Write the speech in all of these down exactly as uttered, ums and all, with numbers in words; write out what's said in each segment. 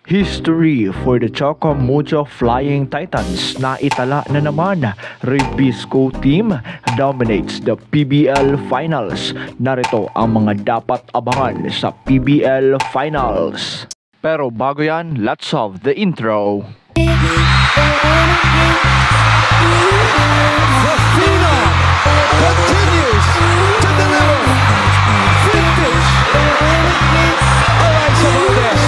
History for the Choco Mucho Flying Titans na itala na naman. Rebisco team dominates the P B L Finals. Narito ang mga dapat abangan sa P B L Finals. Pero bago yan, let's have the intro. Rafina continues to deliver. Vintage. Alright, so this.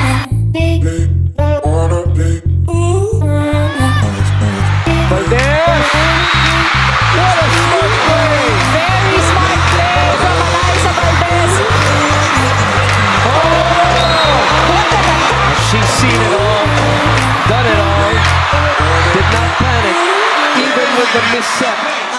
Valdez! What a smart play! Very smart play from Alyssa Valdez. Oh! What an attack! She's seen it all, done it all, did not panic, even with the misstep.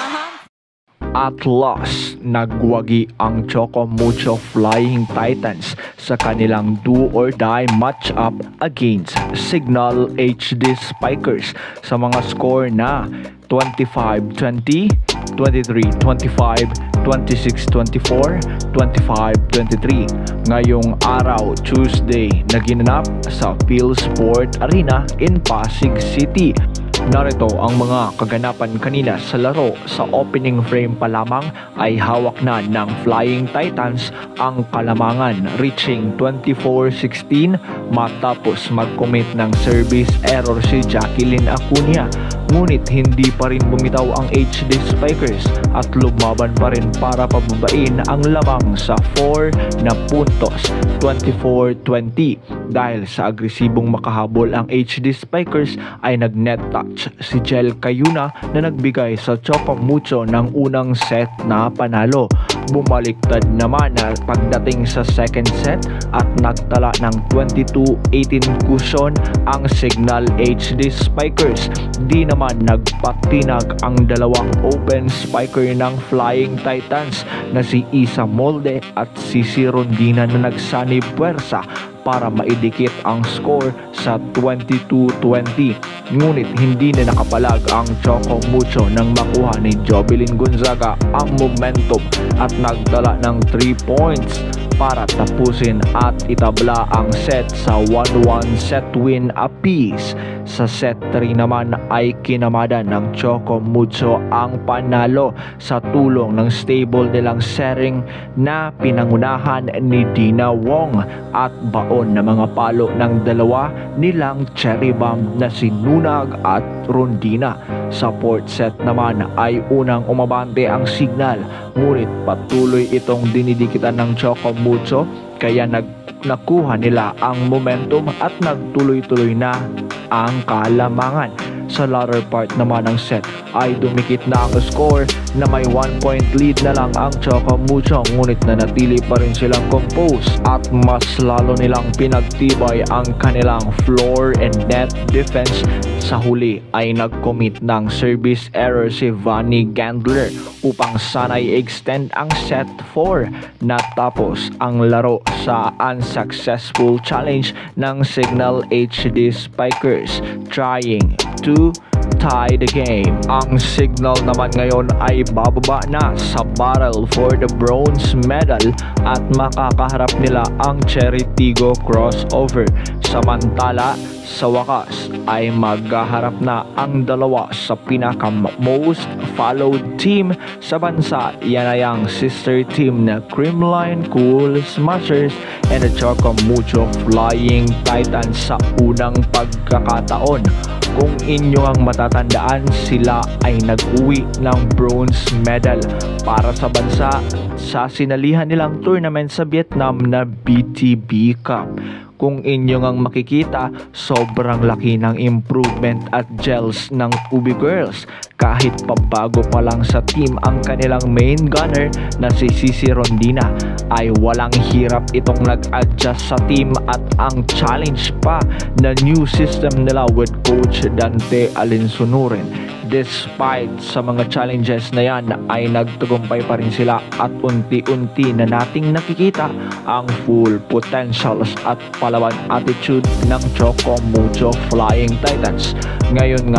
At last, nagwagi ang Choco Mucho Flying Titans sa kanilang do-or-die matchup against Signal H D Spikers sa mga score na twenty-five twenty, twenty-three twenty-five, twenty-six twenty-four, twenty-five twenty-three. Ngayong araw, Tuesday, naginanap sa PhilSport Arena in Pasig City. Narito ang mga kaganapan kanina sa laro. Sa opening frame pa lamang ay hawak na ng Flying Titans ang kalamangan, reaching twenty-four sixteen matapos mag-commit ng service error si Jacqueline Acuña. Ngunit hindi pa rin bumitaw ang H D Spikers at lumaban pa rin para pababain ang lamang sa four na puntos, twenty-four twenty. Dahil sa agresibong makahabol ang H D Spikers ay nag-net touch si Jel Cayuna na nagbigay sa Choco Mucho ng unang set na panalo. Bumaliktad naman na pagdating sa second set at nagtala ng twenty-two eighteen cushion ang Signal H D Spikers. Di naman nagpatinag ang dalawang open spiker ng Flying Titans na si Isa Molde at si si Rondina na nagsanib puwersa para maidikit ang score sa twenty-two twenty. Ngunit hindi na nakapalag ang Choco Mucho nang makuha ni Jovelyn Gonzaga ang momentum at nagdala ng three points para tapusin at itabla ang set sa one one set win apiece. Sa set three naman ay kinamada ng Choco Mucho ang panalo sa tulong ng stable nilang setting na pinangunahan ni Dina Wong at baon na mga palo ng dalawa nilang cherry bomb na si Nunag at Rondina. Sa fourth set naman ay unang umabante ang Signal, ngunit patuloy itong dinidikitan ng Choco Mucho kaya nag nakuha nila ang momentum at nagtuloy-tuloy na ang kalamangan. Sa latter part naman ng set ay dumikit na ang score na may one point lead na lang ang Choco Mucho, ngunit nanatili pa rin silang compose at mas lalo nilang pinagtibay ang kanilang floor and net defense. Sa huli ay nag-commit ng service error si Vanny Gandler upang sana'y extend ang set four. Natapos ang laro sa unsuccessful challenge ng Signal H D Spikers, trying to tie the game. Ang Signal naman ngayon ay bababa na sa battle for the bronze medal at makakaharap nila ang Cherry Tigo crossover. Samantala, sa wakas ay maghaharap na ang dalawa sa pinaka most followed team sa bansa. Yan ay ang sister team na Creamline Cool Smashers and the Choco Mucho Flying Titans sa unang pagkakataon. Kung inyo ang matatandaan, sila ay nag-uwi ng bronze medal para sa bansa sa sinalihan nilang tournament sa Vietnam na B T B Cup. Kung inyong ang makikita, sobrang laki ng improvement at gels ng Ubi Girls. Kahit pabago pa lang sa team ang kanilang main gunner na si Sisi Rondina, ay walang hirap itong nag-adjust sa team at ang challenge pa na new system nila with Coach Dante Alinsunurin. Despite sa mga challenges na yan ay nagtagumpay pa rin sila at unti-unti na nating nakikita ang full potentials at palawan attitude ng Choco Mucho Flying Titans. Ngayon nga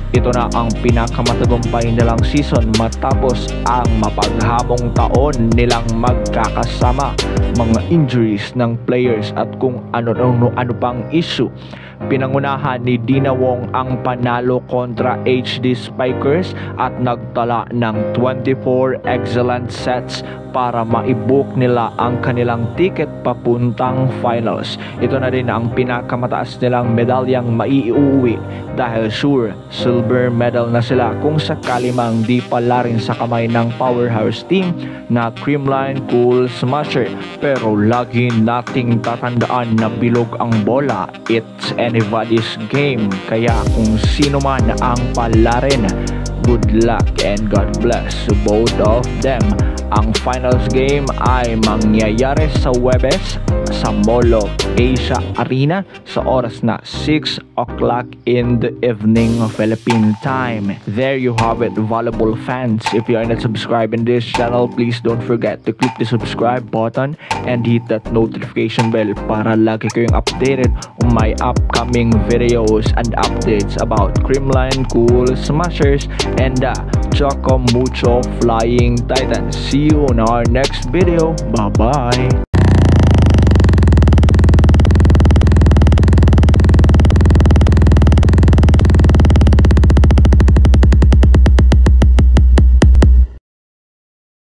Ito na ang pinakamatagumpay nilang season matapos ang mapaghamong taon nilang magkakasama, mga injuries ng players at kung ano-ano ano pang issue. Pinangunahan ni Dina Wong ang panalo kontra H D Spikers at nagtala ng twenty-four excellent sets para maibook nila ang kanilang ticket papuntang finals. Ito na rin ang pinakamataas nilang medalyang maiuwi dahil sure silver medal na sila kung sakali mang di pala rin sa kamay ng powerhouse team na Creamline Cool Smasher. Pero lagi nating tatandaan na bilog ang bola, it's anybody's game, kaya kung sino man ang palarin, good luck and God bless to both of them. Ang finals game ay mangyayari sa Webes sa Mall of Asia Arena sa oras na six o'clock in the evening Philippine time. There you have it, valuable fans. If you are not subscribed in this channel, please don't forget to click the subscribe button and hit that notification bell para lagi kayong updated on my upcoming videos and updates about Creamline Cool Smashers and the Choco Mucho Flying Titans. See you in our next video. Bye bye.